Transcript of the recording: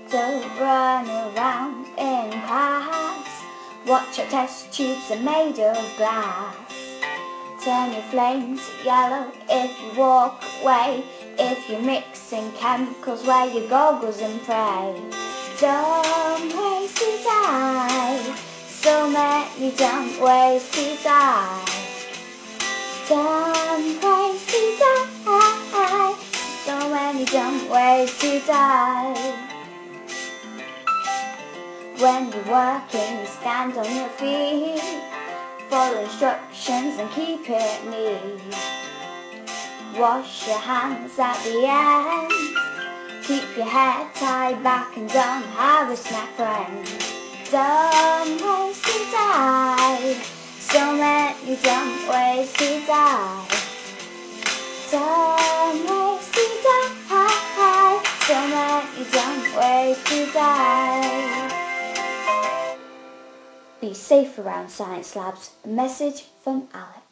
Don't run around in class. Watch our test tubes are made of glass. Turn your flames yellow if you walk away. If you're mixing chemicals, wear your goggles and pray. Dumb ways to die. So many dumb ways to die. Dumb ways to die. So many dumb ways to die. When you're working, stand on your feet. Follow instructions and keep it neat. Wash your hands at the end. Keep your hair tied back and don't have a snack friend. Dumb ways to die. So many dumb ways to die. Dumb ways to die. So many dumb ways to die. Be safe around science labs. A message from Alex.